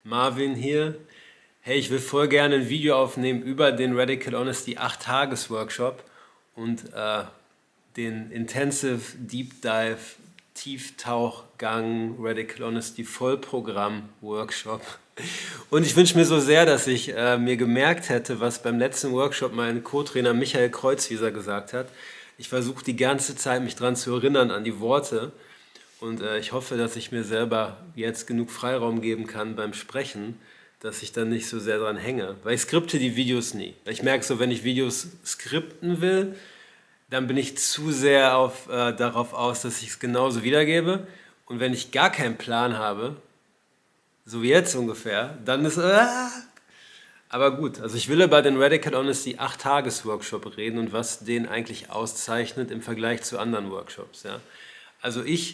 Marvin hier. Hey, ich will voll gerne ein Video aufnehmen über den Radical Honesty 8-Tages-Workshop und den Intensive Deep Dive Tieftauchgang Radical Honesty Vollprogramm Workshop. Und ich wünsche mir so sehr, dass ich mir gemerkt hätte, was beim letzten Workshop mein Co-Trainer Michael Kreuzwieser gesagt hat. Ich versuche die ganze Zeit, mich daran zu erinnern, an die Worte. Und ich hoffe, dass ich mir selber jetzt genug Freiraum geben kann beim Sprechen, dass ich dann nicht so sehr dran hänge. Weil ich skripte die Videos nie. Ich merke so, wenn ich Videos skripten will, dann bin ich zu sehr darauf aus, dass ich es genauso wiedergebe. Und wenn ich gar keinen Plan habe, so wie jetzt ungefähr, dann ist... Aber gut, also ich will über den Radical Honesty 8-Tages-Workshop reden und was den eigentlich auszeichnet im Vergleich zu anderen Workshops. Ja. Also ich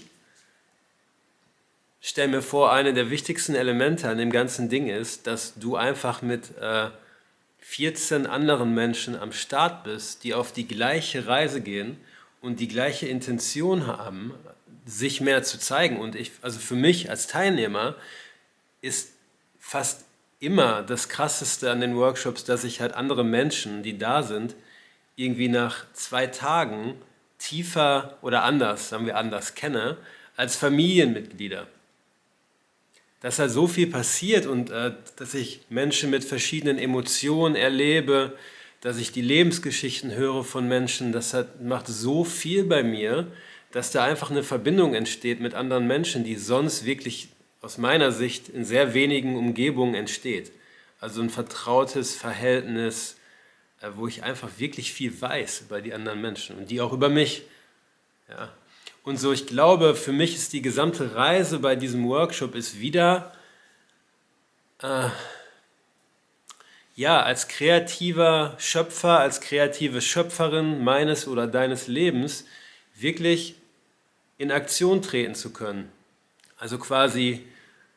stell mir vor, eine der wichtigsten Elemente an dem ganzen Ding ist, dass du einfach mit 14 anderen Menschen am Start bist, die auf die gleiche Reise gehen und die gleiche Intention haben, sich mehr zu zeigen. Und also für mich als Teilnehmer ist fast immer das Krasseste an den Workshops, dass ich halt andere Menschen, die da sind, irgendwie nach 2 Tagen tiefer oder anders, sagen wir anders, kenne, als Familienmitglieder. Dass da so viel passiert und dass ich Menschen mit verschiedenen Emotionen erlebe, dass ich die Lebensgeschichten höre von Menschen, macht so viel bei mir, dass da einfach eine Verbindung entsteht mit anderen Menschen, die sonst wirklich aus meiner Sicht in sehr wenigen Umgebungen entsteht. Also ein vertrautes Verhältnis, wo ich einfach wirklich viel weiß über die anderen Menschen und die auch über mich. Ja. Und so, ich glaube, für mich ist die gesamte Reise bei diesem Workshop ist wieder, als kreativer Schöpfer, als kreative Schöpferin meines oder deines Lebens wirklich in Aktion treten zu können. Also quasi,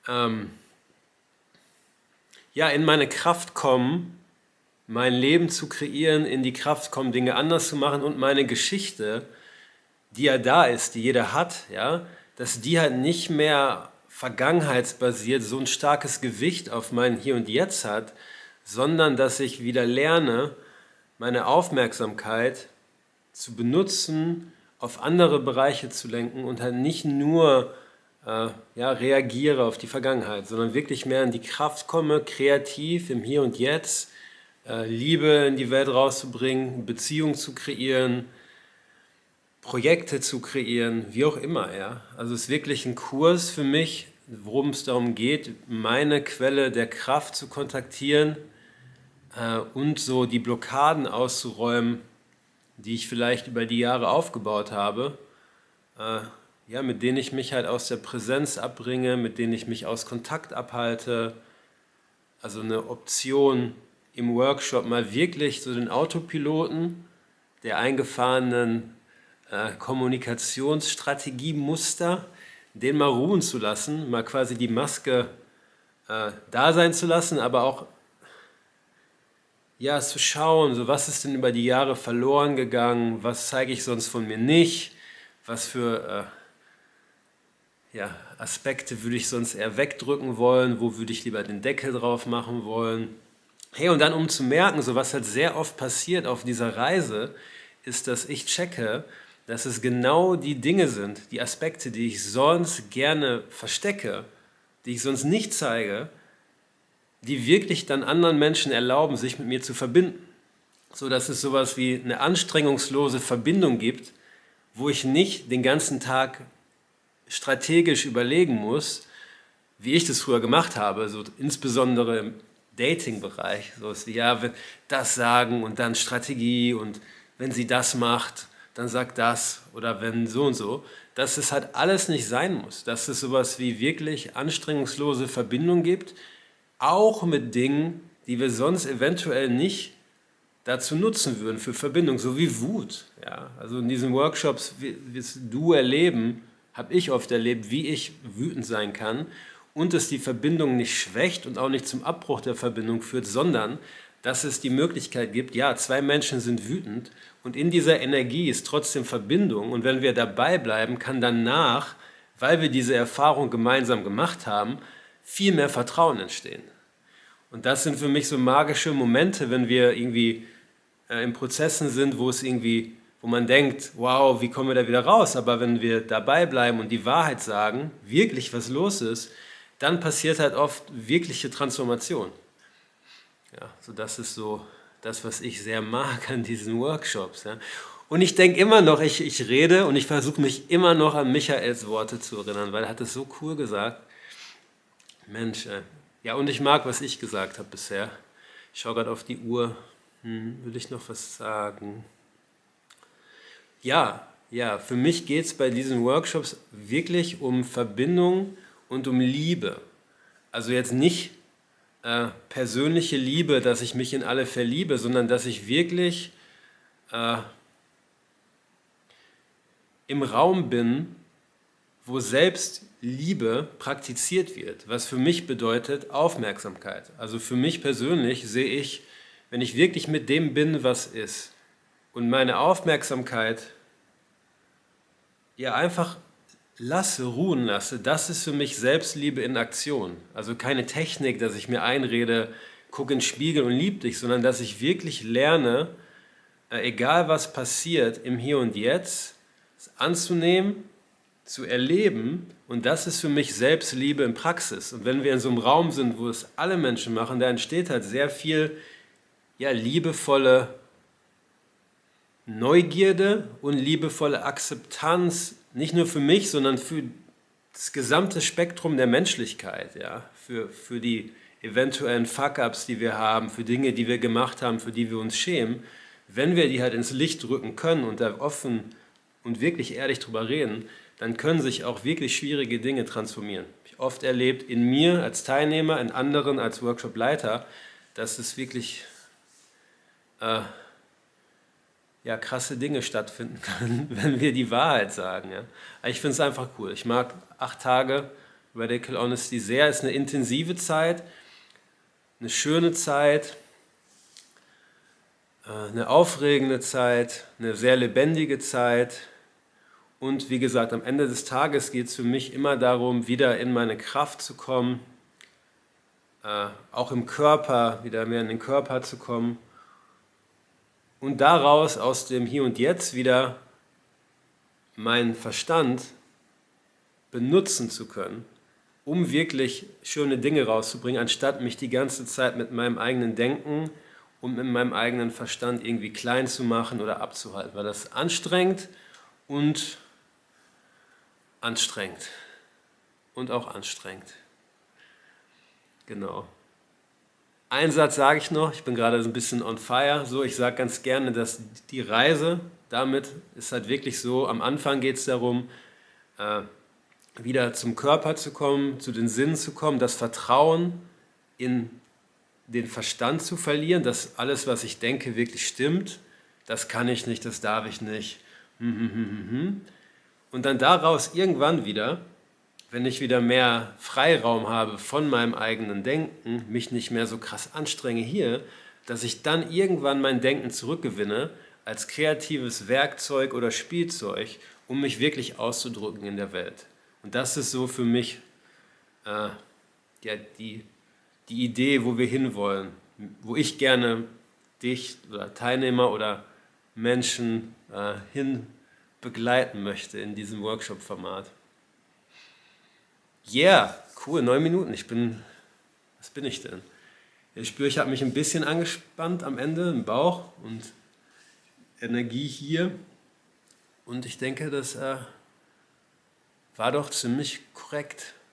in meine Kraft kommen, mein Leben zu kreieren, in die Kraft kommen, Dinge anders zu machen und meine Geschichte, die ja da ist, die jeder hat, ja, dass die halt nicht mehr vergangenheitsbasiert so ein starkes Gewicht auf mein Hier und Jetzt hat, sondern dass ich wieder lerne, meine Aufmerksamkeit zu benutzen, auf andere Bereiche zu lenken und halt nicht nur reagiere auf die Vergangenheit, sondern wirklich mehr in die Kraft komme, kreativ im Hier und Jetzt, Liebe in die Welt rauszubringen, Beziehungen zu kreieren, Projekte zu kreieren, wie auch immer. Ja? Also es ist wirklich ein Kurs für mich, worum es darum geht, meine Quelle der Kraft zu kontaktieren und so die Blockaden auszuräumen, die ich vielleicht über die Jahre aufgebaut habe, mit denen ich mich halt aus der Präsenz abbringe, mit denen ich mich aus Kontakt abhalte. Also eine Option im Workshop mal wirklich so den Autopiloten der eingefahrenen Kommunikationsstrategiemuster, den mal ruhen zu lassen, mal quasi die Maske da sein zu lassen, aber auch zu schauen, so was ist denn über die Jahre verloren gegangen, was zeige ich sonst von mir nicht, was für Aspekte würde ich sonst eher wegdrücken wollen, wo würde ich lieber den Deckel drauf machen wollen. Hey, und dann um zu merken, so was halt sehr oft passiert auf dieser Reise, ist, dass ich checke, dass es genau die Dinge sind, die Aspekte, die ich sonst gerne verstecke, die ich sonst nicht zeige, die wirklich dann anderen Menschen erlauben, sich mit mir zu verbinden. So dass es sowas wie eine anstrengungslose Verbindung gibt, wo ich nicht den ganzen Tag strategisch überlegen muss, wie ich das früher gemacht habe, so insbesondere im Dating-Bereich, so wie das sagen und dann Strategie und wenn sie das macht, dann sagt das oder wenn so und so, dass es halt alles nicht sein muss, dass es sowas wie wirklich anstrengungslose Verbindung gibt, auch mit Dingen, die wir sonst eventuell nicht dazu nutzen würden für Verbindung, so wie Wut. Ja? Also in diesen Workshops wirst du erleben, habe ich oft erlebt, wie ich wütend sein kann und es die Verbindung nicht schwächt und auch nicht zum Abbruch der Verbindung führt, sondern dass es die Möglichkeit gibt, 2 Menschen sind wütend und in dieser Energie ist trotzdem Verbindung und wenn wir dabei bleiben, kann danach, weil wir diese Erfahrung gemeinsam gemacht haben, viel mehr Vertrauen entstehen. Und das sind für mich so magische Momente, wenn wir irgendwie in Prozessen sind, wo man denkt, wow, wie kommen wir da wieder raus? Aber wenn wir dabei bleiben und die Wahrheit sagen, wirklich was los ist, dann passiert halt oft wirkliche Transformation. Ja, so das ist so das, was ich sehr mag an diesen Workshops. Ja. Und ich denke immer noch, ich rede und ich versuche mich immer noch an Michaels Worte zu erinnern, weil er hat es so cool gesagt. Mensch, ja, und ich mag, was ich gesagt habe bisher. Ich schaue gerade auf die Uhr. Will ich noch was sagen? Ja, für mich geht es bei diesen Workshops wirklich um Verbindung und um Liebe. Also jetzt nicht persönliche Liebe, dass ich mich in alle verliebe, sondern dass ich wirklich im Raum bin, wo selbst Liebe praktiziert wird, was für mich bedeutet Aufmerksamkeit. Also für mich persönlich sehe ich, wenn ich wirklich mit dem bin, was ist, und meine Aufmerksamkeit ja einfach ruhen lasse, das ist für mich Selbstliebe in Aktion. Also keine Technik, dass ich mir einrede, guck in den Spiegel und lieb dich, sondern dass ich wirklich lerne, egal was passiert, im Hier und Jetzt, es anzunehmen, zu erleben, und das ist für mich Selbstliebe in Praxis. Und wenn wir in so einem Raum sind, wo es alle Menschen machen, da entsteht halt sehr viel liebevolle Neugierde und liebevolle Akzeptanz, nicht nur für mich, sondern für das gesamte Spektrum der Menschlichkeit, ja? Für die eventuellen Fuck-ups, die wir haben, für Dinge, die wir gemacht haben, für die wir uns schämen. Wenn wir die halt ins Licht rücken können und da offen und wirklich ehrlich drüber reden, dann können sich auch wirklich schwierige Dinge transformieren. Ich habe oft erlebt, in mir als Teilnehmer, in anderen als Workshop-Leiter, dass es wirklich krasse Dinge stattfinden können, wenn wir die Wahrheit sagen. Ja. Ich finde es einfach cool. Ich mag 8 Tage Radical Honesty sehr. Es ist eine intensive Zeit, eine schöne Zeit, eine aufregende Zeit, eine sehr lebendige Zeit. Und wie gesagt, am Ende des Tages geht es für mich immer darum, wieder in meine Kraft zu kommen, auch im Körper, wieder mehr in den Körper zu kommen und daraus, aus dem Hier und Jetzt, wieder meinen Verstand benutzen zu können, um wirklich schöne Dinge rauszubringen, anstatt mich die ganze Zeit mit meinem eigenen Denken und mit meinem eigenen Verstand irgendwie klein zu machen oder abzuhalten, weil das anstrengend und anstrengend und auch anstrengend. Genau. Einen Satz sage ich noch, ich bin gerade so ein bisschen on fire. So, ich sage ganz gerne, dass die Reise damit ist halt wirklich so, am Anfang geht es darum, wieder zum Körper zu kommen, zu den Sinnen zu kommen, das Vertrauen in den Verstand zu verlieren, dass alles, was ich denke, wirklich stimmt. Das kann ich nicht, das darf ich nicht. Und dann daraus irgendwann wieder, wenn ich wieder mehr Freiraum habe von meinem eigenen Denken, mich nicht mehr so krass anstrenge hier, dass ich dann irgendwann mein Denken zurückgewinne als kreatives Werkzeug oder Spielzeug, um mich wirklich auszudrücken in der Welt. Und das ist so für mich die Idee, wo wir hinwollen, wo ich gerne dich oder Teilnehmer oder Menschen hin begleiten möchte in diesem Workshop-Format. Yeah, cool, 9 Minuten. Was bin ich denn? Ich spüre, ich habe mich ein bisschen angespannt am Ende im Bauch und Energie hier. Und ich denke, das war doch ziemlich korrekt.